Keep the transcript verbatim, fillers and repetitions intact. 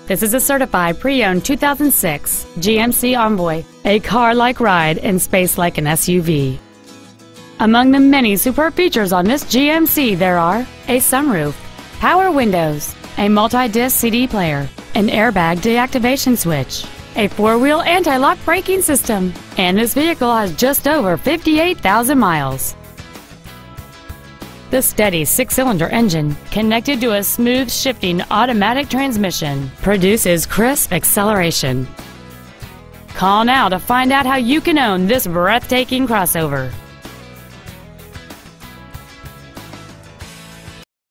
This is a certified pre-owned two thousand six G M C Envoy, a car-like ride in space like an S U V. Among the many superb features on this G M C there are a sunroof, power windows, a multi-disc C D player, an airbag deactivation switch, a four-wheel anti-lock braking system, and this vehicle has just over fifty-eight thousand miles. The steady six-cylinder engine, connected to a smooth shifting automatic transmission, produces crisp acceleration. Call now to find out how you can own this breathtaking crossover.